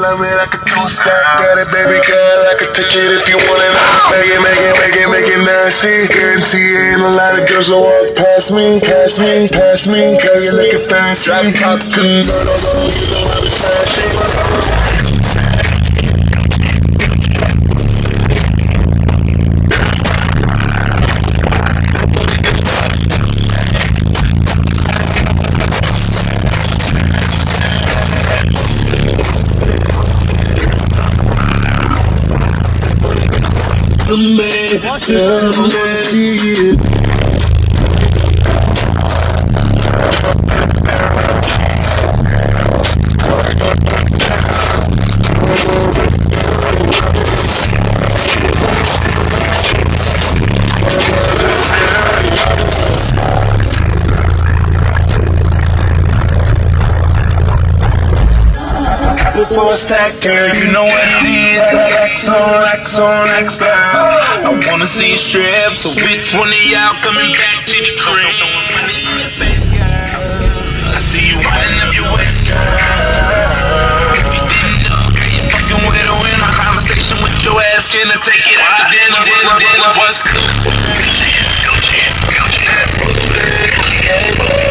love it, I could two-stack. Got it, baby girl, I could touch it if you want it. Make it nasty. Guarantee ain't a lot of girls that walk past me. Girl, you looking fancy. Drop top convertible, you know how to smash it. See it. For a stack, girl, you know what it is. X down. I wanna see you strip, so which one of y'all coming back to the crib? I see you winding up your waist, girl. If you didn't know, girl, you fucking with her in a conversation with your ass. Can I take it out to dinner? What's good?